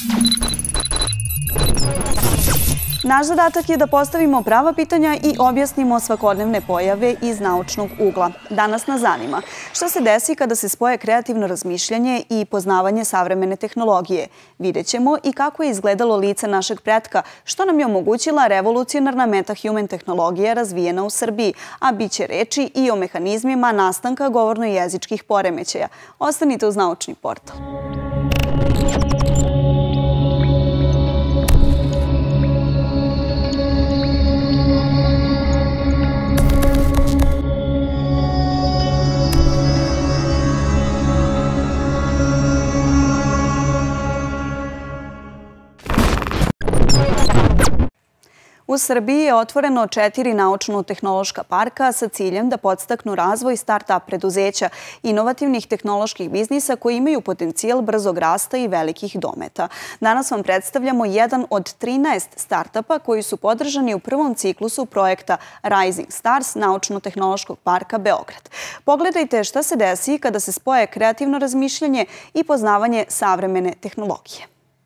Naš zadatak je da postavimo prava pitanja i objasnimo svakodnevne pojave iz naučnog ugla. Danas nas zanima šta se desi kada se spoje kreativno razmišljanje i poznavanje savremene tehnologije. Vidjet ćemo i kako je izgledalo lice našeg pretka, što nam je omogućila revolucionarna metahuman tehnologija razvijena u Srbiji, a bit će reči i o mehanizmima nastanka govorno-jezičkih poremećaja. Ostanite uz Naučni portal. U Srbiji je otvoreno 4 naučno-tehnološka parka sa ciljem da podstaknu razvoj start-up preduzeća, inovativnih tehnoloških biznisa koji imaju potencijal brzog rasta i velikih dometa. Danas vam predstavljamo jedan od 13 start-upa koji su podržani u prvom ciklusu projekta Rising Stars Naučno-tehnološkog parka Beograd. Pogledajte šta se desi kada se spoje kreativno razmišljanje i poznavanje savremene tehnologije.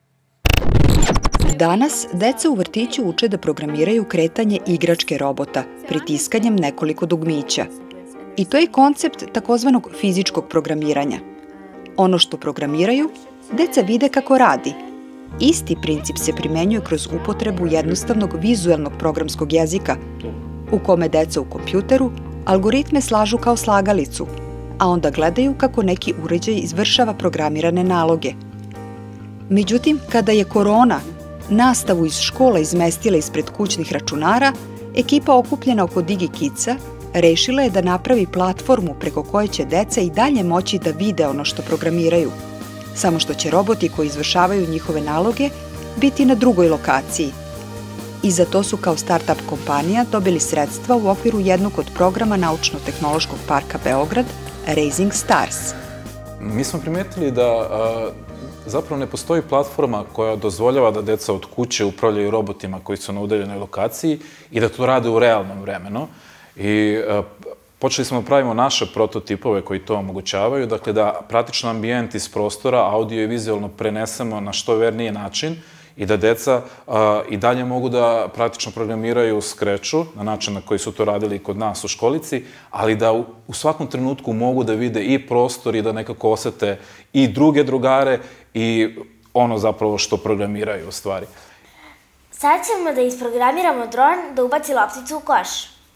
Danas deca u vrtiću uče da programiraju kretanje igračke robota pritiskanjem nekoliko dugmića. I to je koncept takozvanog fizičkog programiranja. Ono što programiraju, deca vide kako radi. Isti princip se primenjuje kroz upotrebu jednostavnog vizuelnog programskog jezika, u kome deca u kompjuteru algoritme slažu kao slagalicu, a onda gledaju kako neki uređaj izvršava programirane naloge. Međutim, kada je korona nastavu iz škola izmestila ispred kućnih računara, ekipa okupljena oko DigiKidsa rešila je da napravi platformu preko koje će deca i dalje moći da vide ono što programiraju, samo što će roboti koji izvršavaju njihove naloge biti na drugoj lokaciji. I za to su kao start-up kompanija dobili sredstva u okviru jednog od programa Naučno-tehnološkog parka Beograd, Rising Stars. Mi smo primetili da zapravo ne postoji platforma koja dozvoljava da deca od kuće upravljaju robotima koji su na udaljenoj lokaciji i da to rade u realnom vremenu. I počeli smo da pravimo naše prototipove koji to omogućavaju, dakle da praktično ambijent iz prostora, audio i vizualno prenesemo na što verniji način i da deca i dalje mogu da praktično programiraju u Scratchu, na način na koji su to radili kod nas u školici, ali da u svakom trenutku mogu da vide i prostor i da nekako osete i druge drugare i ono zapravo što programiraju u stvari. Sad ćemo da isprogramiramo dron da ubaci lopticu u koš.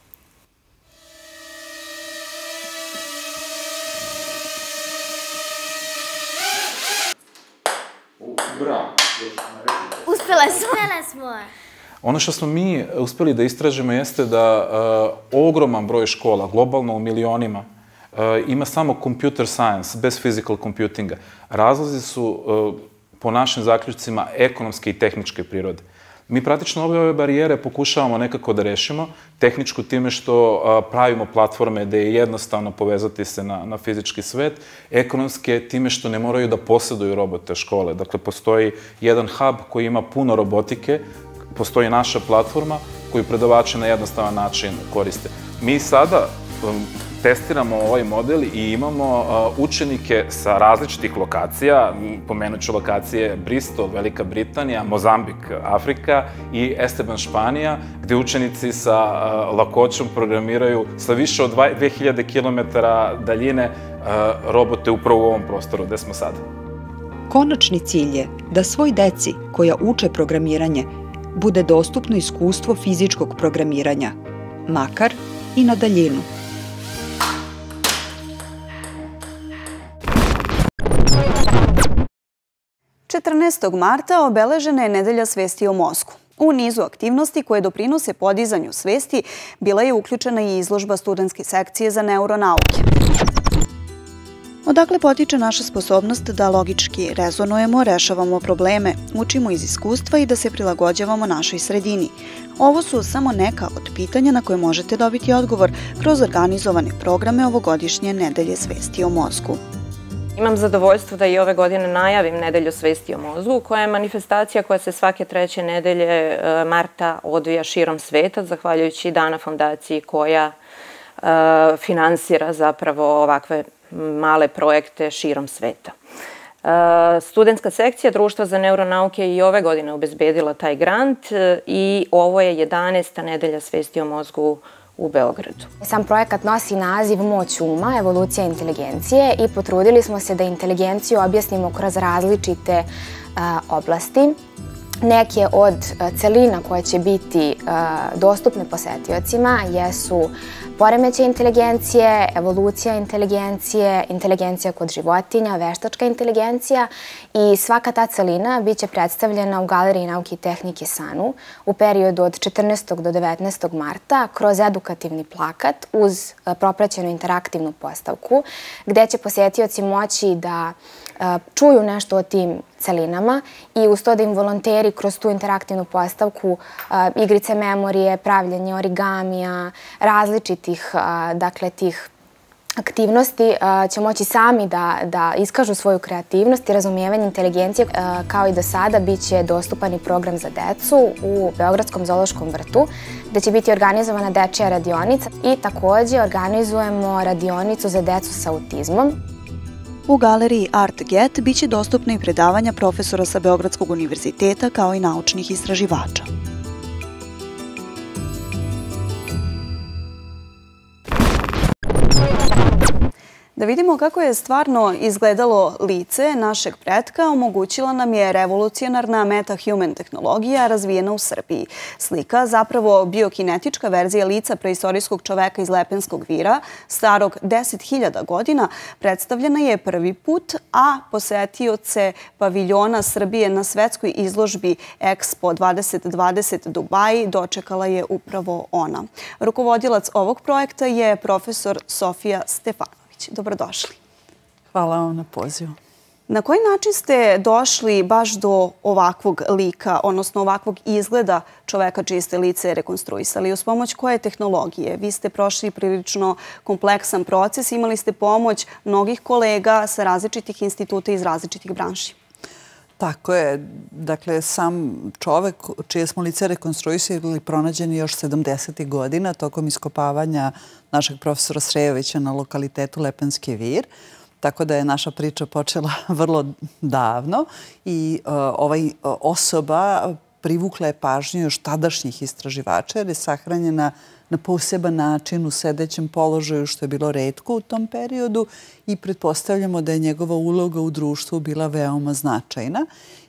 Bravo! Uspjele smo! Ono što smo mi uspjeli da istražimo jeste da ogroman broj škola, globalno u milionima, ima samo computer science, bez physical computinga. Razlozi su, po našim zaključcima, ekonomske i tehničke prirode. Mi praktično ove barijere pokušavamo nekako da rešimo, tehničku time što pravimo platforme gde je jednostavno povezati se na fizički svet, ekonomske time što ne moraju da posjeduju robote škole. Dakle, postoji jedan hub koji ima puno robotike, postoji naša platforma koju predavači na jednostavan način koriste. Mi sada testiramo ovaj model i imamo učenike sa različitih lokacija, pomenut ću lokacije Bristol, Velika Britanija, Mozambik, Afrika i Esteban, Španija, gde učenici sa lakoćom programiraju sa više od 2000 km daljine robote upravo u ovom prostoru gde smo sada. Konačni cilj je da svoj deci koja uče programiranje bude dostupno iskustvo fizičkog programiranja, makar i na daljinu. Marta obeležena je Nedelja svesti o mozgu. U nizu aktivnosti koje doprinose podizanju svesti bila je uključena i izložba studentske sekcije za neuronauke. Odakle potiče naša sposobnost da logički rezonujemo, rešavamo probleme, učimo iz iskustva i da se prilagođavamo našoj sredini. Ovo su samo neka od pitanja na koje možete dobiti odgovor kroz organizovane programe ovogodišnje Nedelje svesti o mozgu. Imam zadovoljstvo da i ove godine najavim Nedelju svesti o mozgu, koja je manifestacija koja se svake 3. nedelje marta odvija širom sveta, zahvaljujući Dana fondaciji koja finansira zapravo ovakve male projekte širom sveta. Studentska sekcija Društva za neuronauke je i ove godine obezbedila taj grant i ovo je 11. nedelja svesti o mozgu u Beogradu. Sam projekat nosi naziv Moć uma, evolucija inteligencije i potrudili smo se da inteligenciju objasnimo kroz različite oblasti. Neke od celina koje će biti dostupne posetiocima jesu poremećaj inteligencije, evolucija inteligencije, inteligencija kod životinja, veštačka inteligencija i svaka ta celina biće predstavljena u Galeriji nauke i tehnike SANU u periodu od 14. do 19. marta kroz edukativni plakat uz propraćenu interaktivnu postavku gde će posetioci moći da čuju nešto o tim celinama i uz to da im volonteri kroz tu interaktivnu postavku, igrice memorije, pravljenje origamija, različitih tih aktivnosti će moći sami da iskažu svoju kreativnost i razumijevanje inteligencije. Kao i do sada, bit će dostupan i program za decu u Beogradskom zoološkom vrtu, gde će biti organizovana dečija radionica i takođe organizujemo radionicu za decu sa autizmom. U galeriji Art Get biće dostupna i predavanja profesora sa Beogradskog univerziteta kao i naučnih istraživača. Da vidimo kako je stvarno izgledalo lice našeg pretka, omogućila nam je revolucionarna metahuman tehnologija razvijena u Srbiji. Slika, zapravo biokinetička verzija lica preistorijskog čoveka iz Lepenskog vira, starog 10.000 godina, predstavljena je prvi put, a posetioce paviljona Srbije na svetskoj izložbi Expo 2020 Dubai dočekala je upravo ona. Rukovodilac ovog projekta je profesor Sofija Stefanović. Dobrodošli. Hvala vam na pozivu. Na koji način ste došli baš do ovakvog lika, odnosno ovakvog izgleda čoveka čije ste lice rekonstruisali? Uz pomoć koje tehnologije? Vi ste prošli prilično kompleksan proces, imali ste pomoć mnogih kolega sa različitih instituta iz različitih branši. Tako je. Dakle, sam čovek čije smo lice rekonstruisali pronađen još 70. godina tokom iskopavanja našeg profesora Srejovića na lokalitetu Lepenski vir. Tako da je naša priča počela vrlo davno i osoba privukla je pažnju još tadašnjih istraživača jer je sahranjena na poseban način u sedećem položaju, što je bilo retko u tom periodu i pretpostavljamo da je njegova uloga u društvu bila veoma značajna.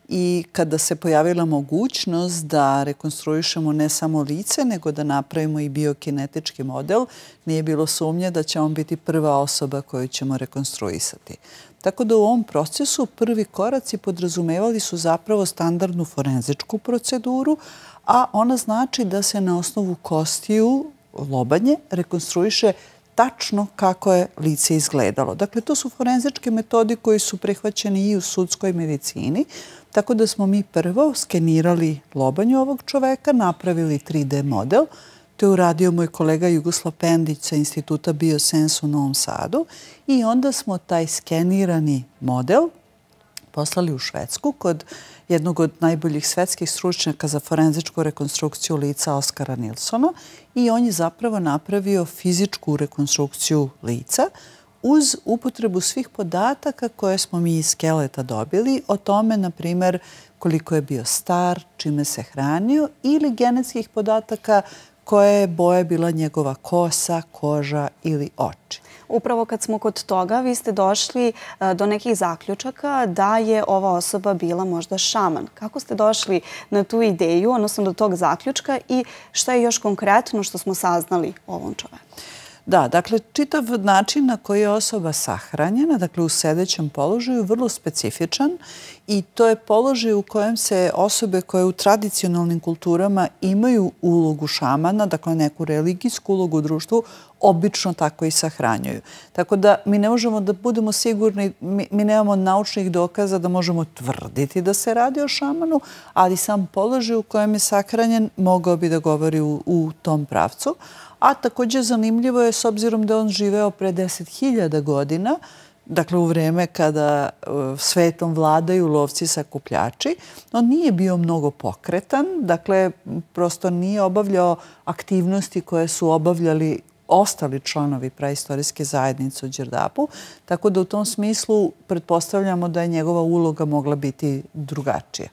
I kada se pojavila mogućnost da rekonstruišemo ne samo lice, nego da napravimo i biokinetički model, nije bilo sumnje da će on biti prva osoba koju ćemo rekonstruisati. Tako da u ovom procesu prvi koraci podrazumevali su zapravo standardnu forenzičku proceduru, a ona znači da se na osnovu kostiju lobanje rekonstruiše tačno kako je lice izgledalo. Dakle, to su forenzičke metodi koji su prihvaćeni i u sudskoj medicini, tako da smo mi prvo skenirali lobanju ovog čoveka, napravili 3D model. To je uradio moj kolega Jugoslav Pendić sa Instituta Biosens u Novom Sadu i onda smo taj skenirani model poslali u Švedsku kod jednog od najboljih svetskih stručnjaka za forenzičku rekonstrukciju lica Oskara Nilsona i on je zapravo napravio fizičku rekonstrukciju lica uz upotrebu svih podataka koje smo mi iz skeleta dobili o tome, na primer, koliko je bio star, čime se hranio ili genetskih podataka koje je boje bila njegova kosa, koža ili oči. Upravo kad smo kod toga, vi ste došli do nekih zaključaka da je ova osoba bila možda šaman. Kako ste došli na tu ideju, odnosno do tog zaključka i šta je još konkretno što smo saznali o ovom čoveku? Da, dakle, čitav način na koji je osoba sahranjena, dakle u sedećem položaju, vrlo specifičan i to je položaj u kojem se osobe koje u tradicionalnim kulturama imaju ulogu šamana, dakle neku religijsku ulogu u društvu, obično tako i sahranjuju. Tako da mi ne možemo da budemo sigurni, mi nemamo naučnih dokaza da možemo tvrditi da se radi o šamanu, ali sam položaj u kojem je sahranjen mogao bi da govori u tom pravcu. A također zanimljivo je, s obzirom da on živeo pre 10.000 godina, dakle u vreme kada svetom vladaju lovci sakupljači, on nije bio mnogo pokretan, dakle prosto nije obavljao aktivnosti koje su obavljali ostali članovi praistorijske zajednice u Đerdapu, tako da u tom smislu pretpostavljamo da je njegova uloga mogla biti drugačija.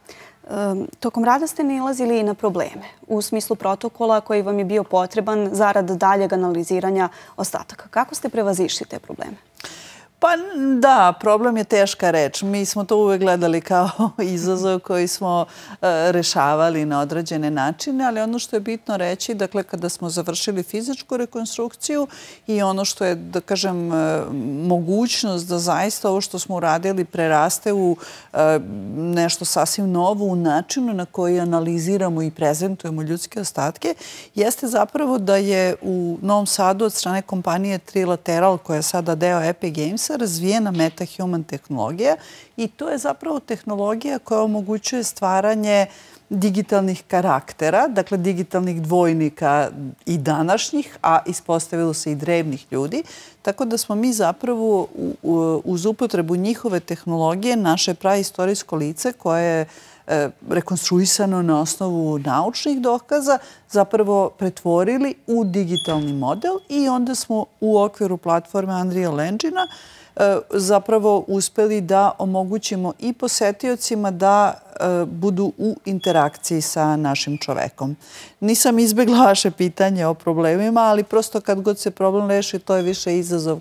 Tokom rada ste nailazili i na probleme u smislu protokola koji vam je bio potreban zarad daljeg analiziranja ostataka. Kako ste prevazišli te probleme? Pa da, problem je teška reč. Mi smo to uvek gledali kao izazov koji smo rešavali na određene načine, ali ono što je bitno reći, dakle, kada smo završili fizičku rekonstrukciju i ono što je, da kažem, mogućnost da zaista ovo što smo uradili preraste u nešto sasvim novo u načinu na koji analiziramo i prezentujemo ljudske ostatke, jeste zapravo da je u Novom Sadu od strane kompanije Trilateral, koja je sada deo Epic Games, razvijena MetaHuman tehnologija i to je zapravo tehnologija koja omogućuje stvaranje digitalnih karaktera, dakle digitalnih dvojnika i današnjih, a ispostavilo se i drevnih ljudi. Tako da smo mi zapravo uz upotrebu njihove tehnologije naše praistorijsko lice koje je rekonstruisano na osnovu naučnih dokaza zapravo pretvorili u digitalni model i onda smo u okviru platforme Unreal Engine-a zapravo uspeli da omogućimo i posetiocima da budu u interakciji sa našim čovekom. Nisam izbegla vaše pitanje o problemima, ali prosto kad god se problem reši, to je više izazov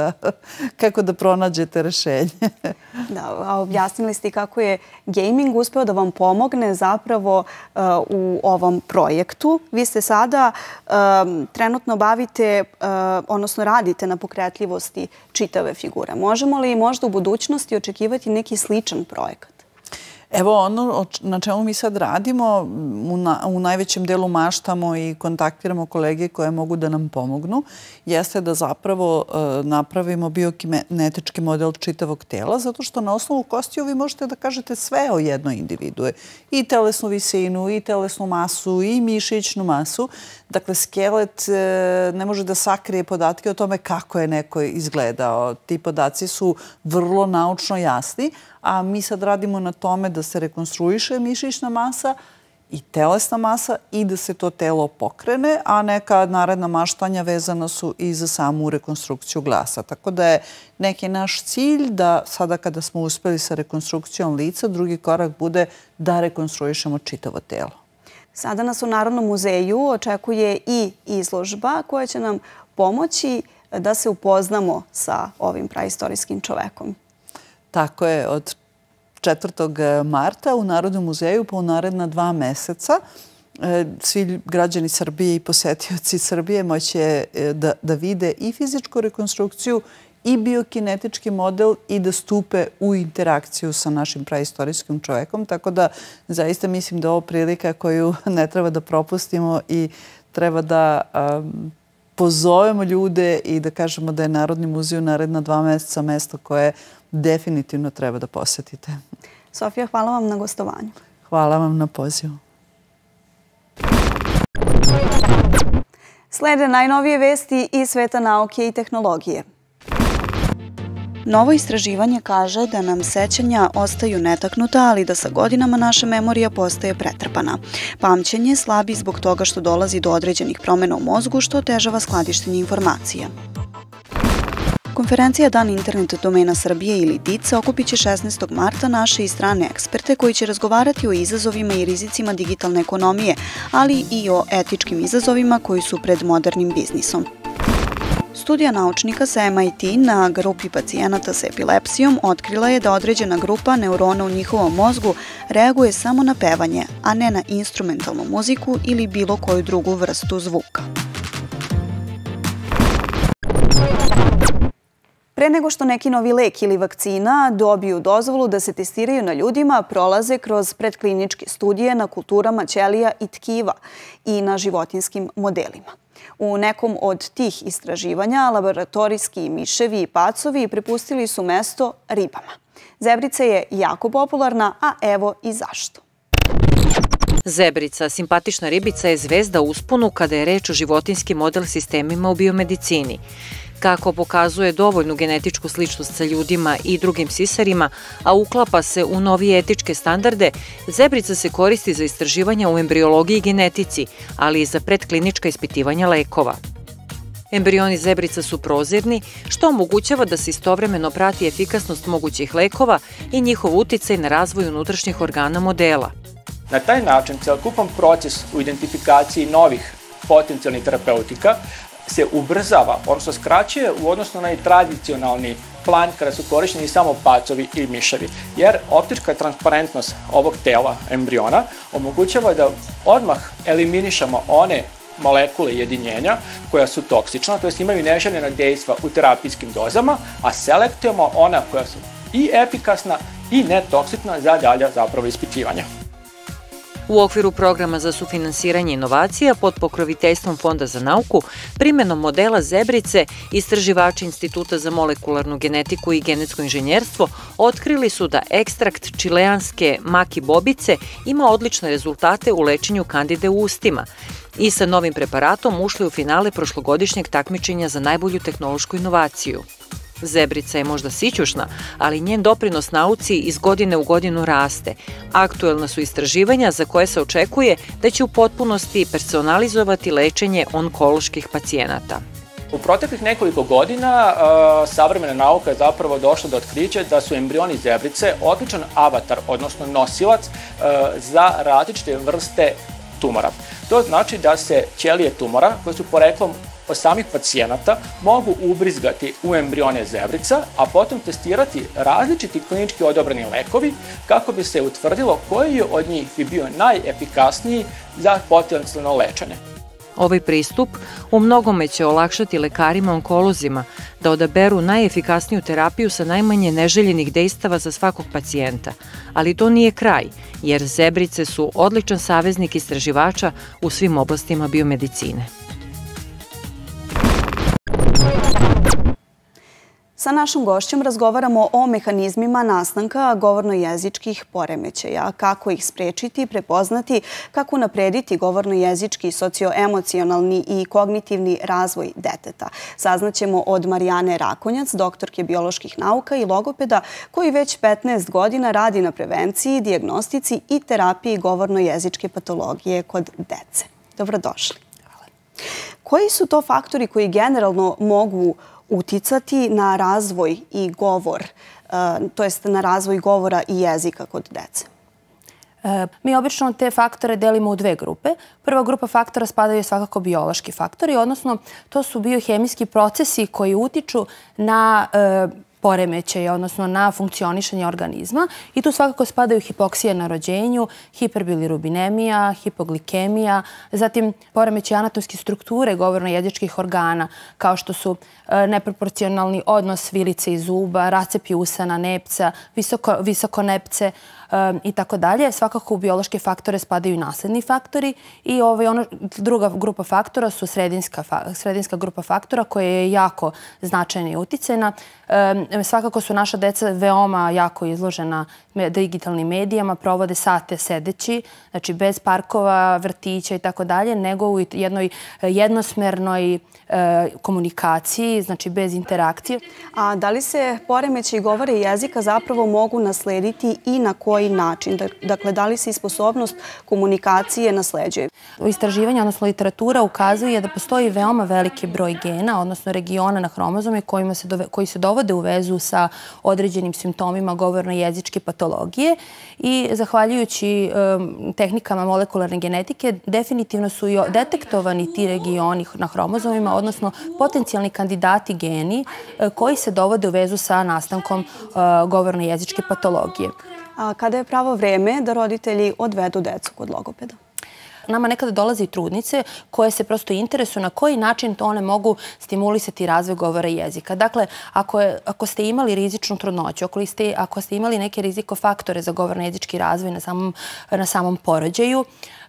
kako da pronađete rešenje. Da, a objasnili ste kako je gaming uspeo da vam pomogne zapravo u ovom projektu. Vi ste sada trenutno bavite, odnosno radite na pokretljivosti čitave figure. Možemo li možda u budućnosti očekivati neki sličan projekat? Evo, ono na čemu mi sad radimo, u najvećem delu maštamo i kontaktiramo kolege koje mogu da nam pomognu, jeste da zapravo napravimo biokinetički model čitavog tela, zato što na osnovu kostiju vi možete da kažete sve o jednoj individue. I telesnu visinu, i telesnu masu, i mišićnu masu. Dakle, skelet ne može da sakrije podatke o tome kako je neko izgledao. Ti podaci su vrlo naučno jasni, a mi sad radimo na tome da se rekonstruiše mišićna masa i telesna masa i da se to telo pokrene, a neka naredna maštanja vezana su i za samu rekonstrukciju glasa. Tako da je neki naš cilj da sada kada smo uspeli sa rekonstrukcijom lica, drugi korak bude da rekonstruišemo čitavo telo. Sada nas u Narodnom muzeju očekuje i izložba koja će nam pomoći da se upoznamo sa ovim praistorijskim čovekom. Tako je, od 4. marta u Narodnom muzeju po naredna 2 meseca svi građani Srbije i posetioci Srbije moće da vide i fizičku rekonstrukciju i biokinetički model i da stupe u interakciju sa našim praistorijskim čovekom. Tako da zaista mislim da je ovo prilika koju ne treba da propustimo i treba da pozovemo ljude i da kažemo da je Narodni muzej u naredna 2 meseca mesto koje definitivno treba da posetite. Sofija, hvala vam na gostovanju. Hvala vam na pozivu. Slede najnovije vesti iz sveta nauke i tehnologije. Novo istraživanje kaže da nam sećanja ostaju netaknuta, ali da sa godinama naša memorija postaje pretrpana. Pamćenje slabi zbog toga što dolazi do određenih promjena u mozgu, što otežava skladištenje informacija. Konferencija Dan internet domena Srbije ili DIC okupit će 16. marta naše i strane eksperte koji će razgovarati o izazovima i rizicima digitalne ekonomije, ali i o etičkim izazovima koji su pred modernim biznisom. Studija naučnika sa MIT na grupi pacijenata sa epilepsijom otkrila je da određena grupa neurona u njihovom mozgu reaguje samo na pevanje, a ne na instrumentalnu muziku ili bilo koju drugu vrstu zvuka. Pre nego što neki novi lek ili vakcina dobiju dozvolu da se testiraju na ljudima, prolaze kroz predkliničke studije na kulturama ćelija i tkiva i na životinjskim modelima. U nekom od tih istraživanja laboratorijski miševi i pacovi prepustili su mesto ribama. Zebrica je jako popularna, a evo i zašto. Zebrica, simpatična ribica, je zvezda u usponu kada je reč o životinjskim model sistemima u biomedicini. Kako pokazuje dovoljnu genetičku sličnost sa ljudima i drugim sisarima, a uklapa se u novije etičke standarde, zebrica se koristi za istraživanja u embriologiji i genetici, ali i za predklinička ispitivanja lekova. Embrioni zebrica su prozirni, što omogućava da se istovremeno prati efikasnost mogućih lekova i njihov uticaj na razvoj unutrašnjih organa modela. Na taj način celokupan proces u identifikaciji novih potencijalnih terapeutika se ubrzava, odnosno skraćuje u odnosu na tradicionalni plan kada su korišćeni samo pacovi i miševi. Jer optička transparentnost ovog tela embriona omogućava da odmah eliminišemo one molekule jedinjenja koja su toksična, to jest imaju neželjena dejstva u terapijskim dozama, a selektujemo ona koja su i efikasna i netoksična za dalja zapravo ispitivanja. U okviru programa za sufinansiranje inovacija pod pokroviteljstvom Fonda za nauku, primenom modela zebrice, istraživači Instituta za molekularnu genetiku i genetsko inženjerstvo otkrili su da ekstrakt čileanske maki bobice ima odlične rezultate u lečenju kandide u ustima i sa novim preparatom ušli u finale prošlogodišnjeg takmičenja za najbolju tehnološku inovaciju. Zebrica je možda sićušna, ali njen doprinos nauci iz godine u godinu raste. Aktuelna su istraživanja za koje se očekuje da će u potpunosti personalizovati lečenje onkoloških pacijenata. U proteklih nekoliko godina savremena nauka je zapravo došla do otkrića da su embrioni zebrice odličan avatar, odnosno nosilac za različite vrste tumora. To znači da se ćelije tumora, koje su poreklom od samih pacijenata, mogu ubrizgati u embrione zebrica, a potom testirati različiti klinički odobreni lekovi kako bi se utvrdilo koji od njih bi bio najefikasniji za potencijalno lečenje. Ovaj pristup u mnogome će olakšati lekarima onkolozima da odaberu najefikasniju terapiju sa najmanje neželjenih dejstava za svakog pacijenta. Ali to nije kraj, jer zebrice su odličan saveznik istraživača u svim oblastima biomedicine. Sa našom gošćom razgovaramo o mehanizmima nastanka govorno-jezičkih poremećaja, kako ih sprečiti, prepoznati, kako unaprediti govorno-jezički, socioemocionalni i kognitivni razvoj deteta. Saznaćemo od Marijane Rakonjac, doktorke bioloških nauka i logopeda, koji već 15 godina radi na prevenciji, dijagnostici i terapiji govorno-jezičke patologije kod dece. Dobrodošli. Hvala. Koji su to faktori koji generalno mogu uticati na razvoj i govor, to jest na razvoj govora i jezika kod dece? Mi obično te faktore delimo u dve grupe. Prva grupa faktora spadaju svakako biološki faktori, odnosno to su biohemijski procesi koji utiču na poremećaje, odnosno na funkcionišanje organizma. I tu svakako spadaju hipoksija na rođenju, hiperbilirubinemija, hipoglikemija, zatim poremećaj anatomske strukture govorno-jezičkih organa, kao što su neproporcionalni odnos vilice i zuba, rascepi usana, nepca, visokonepce i tako dalje. Svakako u biološke faktore spadaju i nasledni faktori i druga grupa faktora su sredinska grupa faktora koja je jako značajna i uticajna. Svakako su naša deca veoma jako izložena digitalnim medijama, provode sate sedeći, znači bez parkova, vrtića i tako dalje, nego u jednoj jednosmernoj komunikaciji, znači bez interakcije. A da li se poremećaji govora i jezika zapravo mogu naslediti i na koji način? Dakle, da li se i sposobnost komunikacije nasleđuje? Istraživanja, odnosno literatura, ukazuje da postoji veoma veliki broj gena, odnosno regiona na hromozome koji se dovode u vezu sa određenim simptomima govorno-jezičke patologije i zahvaljujući tehnikama molekularne genetike definitivno su i detektovani ti regioni na hromozomima, odnosno potencijalni kandidati geni koji se dovode u vezu sa nastankom govorno-jezičke patologije. A kada je pravo vreme da roditelji odvedu decu kod logopeda? Nama nekada dolaze i trudnice koje se prosto interesuju na koji način one mogu stimulisati razvoj govora i jezika. Dakle, ako ste imali rizičnu trudnoću, ako ste imali neke rizikofaktore za govorno-jezički razvoj na samom porođaju,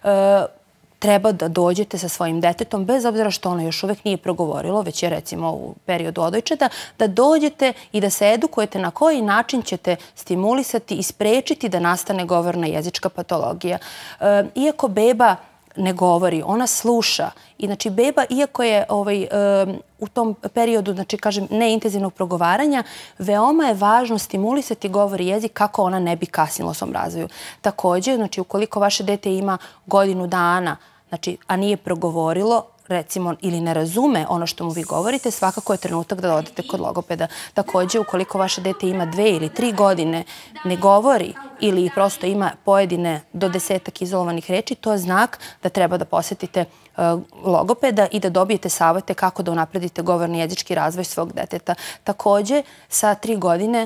treba da dođete sa svojim detetom, bez obzira što ono još uvek nije progovorilo, već je recimo u periodu odojčeta, da dođete i da se edukujete na koji način ćete stimulisati i sprečiti da nastane govorno-jezička patologija. Iako beba ne govori, ona sluša. I znači beba, iako je u tom periodu, znači kažem, neintenzivnog progovaranja, veoma je važno stimulisati govor i jezik kako ona ne bi kasnila u svom razvoju. Također, znači ukoliko vaše dete ima godinu dana, znači, a nije progovorilo, recimo, ili ne razume ono što mu vi govorite, svakako je trenutak da odete kod logopeda. Takođe, ukoliko vaše dete ima 2 ili 3 godine, ne govori ili prosto ima pojedine do 10 izolovanih reči, to je znak da treba da posetite logopeda i da dobijete savete kako da unapredite govorni jezički razvoj svog deteta. Takođe, sa 3 godine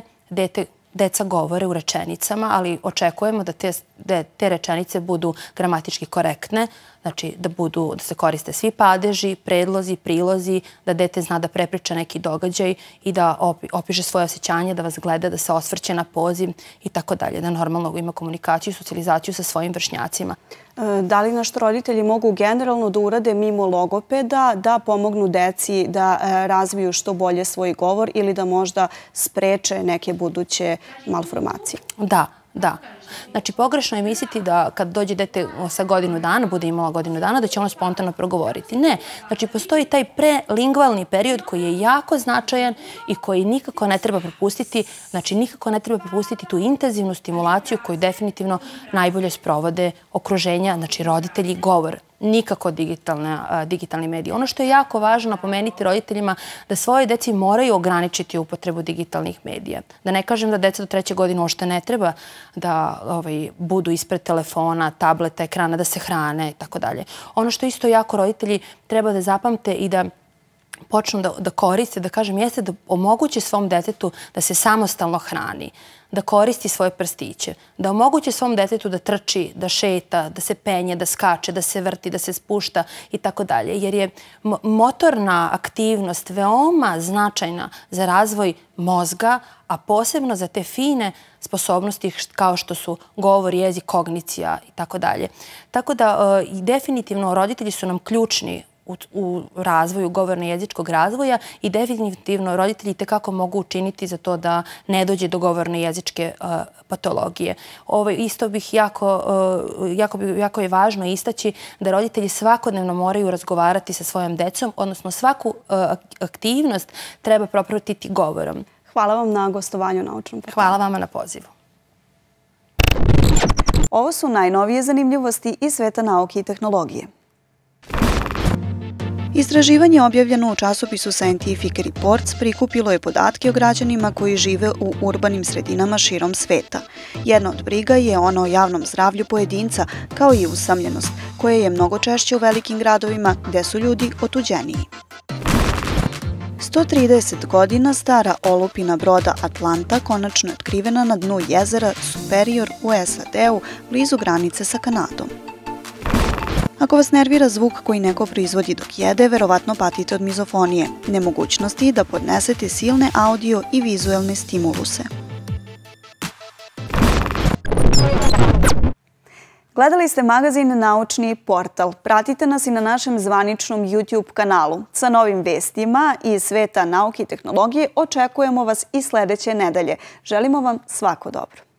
deca govore u rečenicama, ali očekujemo da te rečenice budu gramatički korektne, znači da se koriste svi padeži, predlozi, prilozi, da dete zna da prepriča neki događaj i da opiše svoje osjećanje, da vas gleda, da se osvrće na poziv i tako dalje, da normalno ima komunikaciju i socijalizaciju sa svojim vršnjacima. Da li naši roditelji mogu generalno da urade mimo logopeda, da pomognu deci da razviju što bolje svoj govor ili da možda spreče neke buduće malformacije? Da. Znači, pogrešno je misliti da kad dođe dete sa godinu dana, bude imala godinu dana, da će ono spontano progovoriti. Ne. Znači, postoji taj prelingvalni period koji je jako značajan i koji nikako ne treba propustiti. Znači, nikako ne treba propustiti tu intenzivnu stimulaciju koju definitivno najbolje sprovode okruženja, znači roditelji, govor. Nikako digitalni mediji. Ono što je jako važno napomenuti roditeljima da svoje deci moraju ograničiti upotrebu digitalnih medija. Da ne kažem da deca do 3. godine uopšte ne treba da budu ispred telefona, tableta, ekrana, da se hrane i tako dalje. Ono što isto jako roditelji treba da zapamte i da počnu da koriste, da kažem, jeste da omoguće svom detetu da se samostalno hrani, da koristi svoje prstiće, da omoguće svom detetu da trči, da šeta, da se penje, da skače, da se vrti, da se spušta i tako dalje. Jer je motorna aktivnost veoma značajna za razvoj mozga, a posebno za te fine sposobnosti kao što su govor, jezik, kognicija i tako dalje. Tako da definitivno roditelji su nam ključni u razvoju govorno-jezičkog razvoja i definitivno roditelji tekako mogu učiniti za to da ne dođe do govorno-jezičke patologije. Isto bih jako je važno istaći da roditelji svakodnevno moraju razgovarati sa svojom decom, odnosno svaku aktivnost treba propratiti govorom. Hvala vam na gostovanju u Naučnom portalu. Hvala vama na pozivu. Ovo su najnovije zanimljivosti iz sveta nauke i tehnologije. Istraživanje objavljeno u časopisu Scientific Reports prikupilo je podatke o građanima koji žive u urbanim sredinama širom sveta. Jedna od briga je ona o javnom zdravlju pojedinca, kao i usamljenost, koja je mnogo češće u velikim gradovima gde su ljudi otuđeniji. 130 godina stara olupina broda Atlanta konačno je otkrivena na dnu jezera Superior u SAD-u, blizu granice sa Kanadom. Ako vas nervira zvuk koji neko proizvodi dok jede, verovatno patite od mizofonije, nemogućnosti da podnesete silne audio i vizuelne stimuluse. Gledali ste magazin Naučni portal. Pratite nas i na našem zvaničnom YouTube kanalu. Sa novim vestima iz sveta nauke i tehnologije očekujemo vas i sledeće nedelje. Želimo vam svako dobro.